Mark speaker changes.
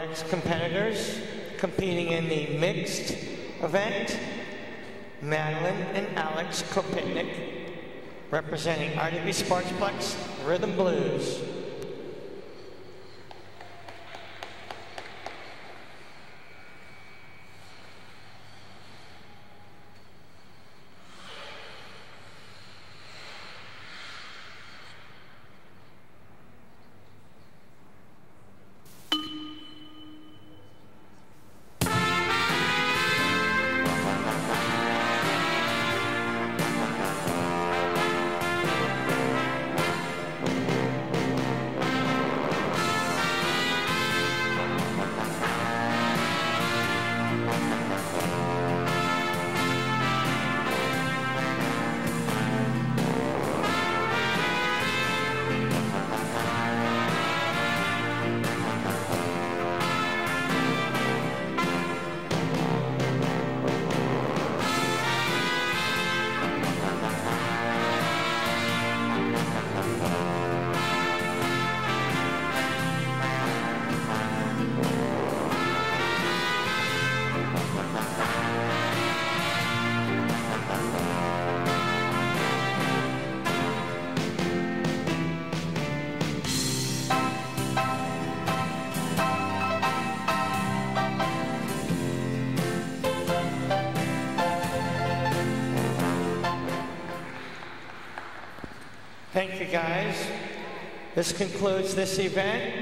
Speaker 1: next competitors competing in the mixed event, Madeline and Alex Kopitnik, representing RDB Sparksplex Rhythm Blues. Thank you, guys. This concludes this event.